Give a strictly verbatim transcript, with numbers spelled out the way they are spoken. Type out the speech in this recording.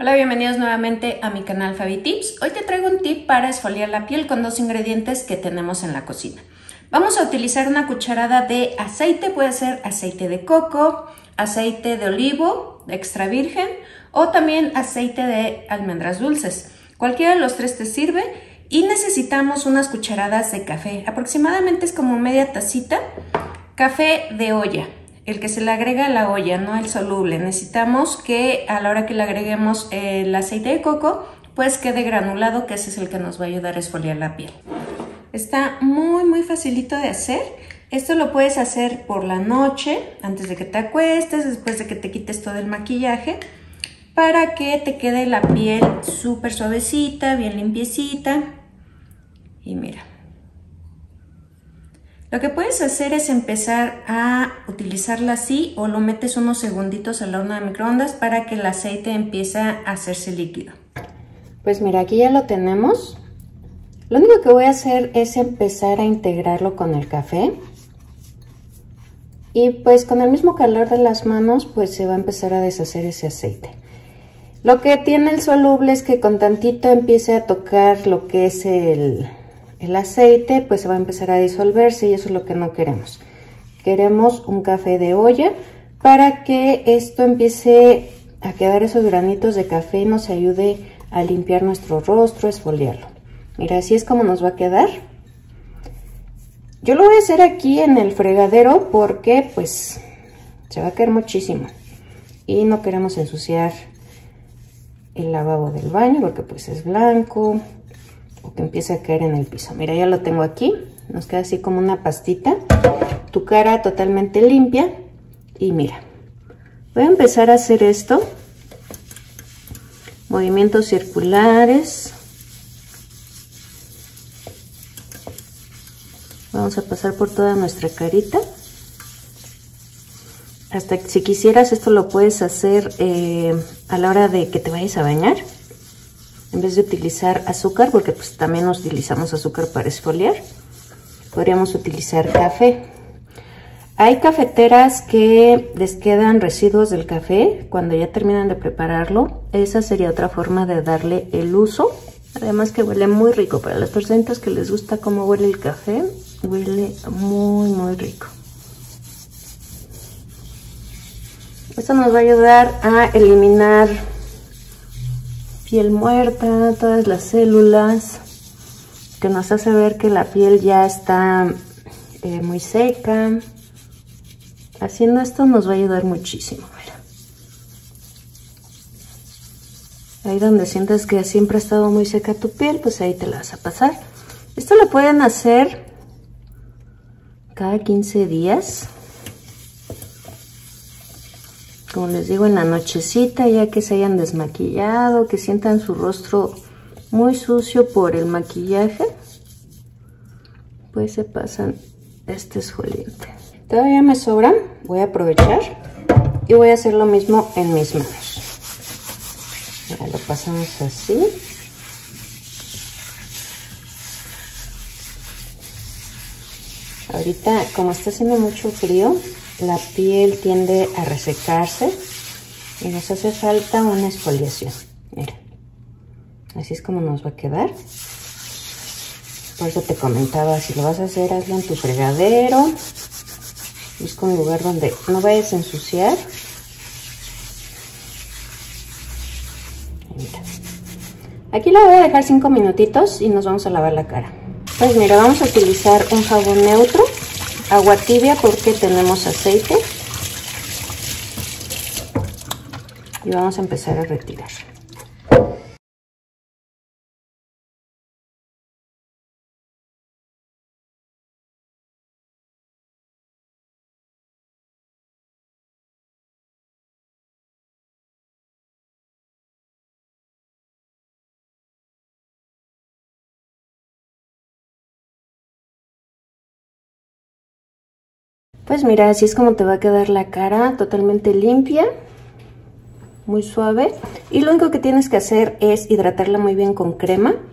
Hola, bienvenidos nuevamente a mi canal Fabi Tips. Hoy te traigo un tip para esfoliar la piel con dos ingredientes que tenemos en la cocina. Vamos a utilizar una cucharada de aceite, puede ser aceite de coco, aceite de olivo extra virgen o también aceite de almendras dulces. Cualquiera de los tres te sirve y necesitamos unas cucharadas de café. Aproximadamente es como media tacita, café de olla. El que se le agrega a la olla, no el soluble. Necesitamos que a la hora que le agreguemos el aceite de coco, pues quede granulado, que ese es el que nos va a ayudar a esfoliar la piel. Está muy muy facilito de hacer. Esto lo puedes hacer por la noche, antes de que te acuestes, después de que te quites todo el maquillaje, para que te quede la piel súper suavecita, bien limpiecita. Y mira. Lo que puedes hacer es empezar a utilizarla así o lo metes unos segunditos al horno de microondas para que el aceite empiece a hacerse líquido. Pues mira, aquí ya lo tenemos. Lo único que voy a hacer es empezar a integrarlo con el café. Y pues con el mismo calor de las manos pues se va a empezar a deshacer ese aceite. Lo que tiene el soluble es que con tantito empiece a tocar lo que es el... el aceite, pues se va a empezar a disolverse y eso es lo que no queremos. Queremos un café de olla para que esto empiece a quedar esos granitos de café y nos ayude a limpiar nuestro rostro, esfoliarlo. Mira, así es como nos va a quedar. Yo lo voy a hacer aquí en el fregadero porque pues se va a caer muchísimo y no queremos ensuciar el lavabo del baño porque pues es blanco o que empiece a caer en el piso. Mira, ya lo tengo aquí, nos queda así como una pastita, tu cara totalmente limpia. Y mira, voy a empezar a hacer esto, movimientos circulares. Vamos a pasar por toda nuestra carita. Hasta que si quisieras esto lo puedes hacer eh, a la hora de que te vayas a bañar. En vez de utilizar azúcar, porque pues también utilizamos azúcar para esfoliar, podríamos utilizar café. Hay cafeteras que les quedan residuos del café cuando ya terminan de prepararlo. Esa sería otra forma de darle el uso. Además que huele muy rico. Para las personas que les gusta cómo huele el café, huele muy muy rico. Esto nos va a ayudar a eliminar piel muerta, todas las células, que nos hace ver que la piel ya está eh, muy seca. Haciendo esto nos va a ayudar muchísimo. Mira. Ahí donde sientas que siempre ha estado muy seca tu piel, pues ahí te la vas a pasar. Esto lo pueden hacer cada quince días. Como les digo, en la nochecita, ya que se hayan desmaquillado, que sientan su rostro muy sucio por el maquillaje, pues se pasan este esfoliante. Todavía me sobran, voy a aprovechar y voy a hacer lo mismo en mis manos. Ahora lo pasamos así. Ahorita, como está haciendo mucho frío, la piel tiende a resecarse y nos hace falta una exfoliación. Mira, así es como nos va a quedar. Por eso te comentaba, si lo vas a hacer, hazlo en tu fregadero. Busca un lugar donde no vayas a ensuciar. Mira. Aquí la voy a dejar cinco minutitos y nos vamos a lavar la cara. Pues mira, vamos a utilizar un jabón neutro, agua tibia porque tenemos aceite. Y vamos a empezar a retirar. Pues mira, así es como te va a quedar la cara, totalmente limpia, muy suave. Y lo único que tienes que hacer es hidratarla muy bien con crema.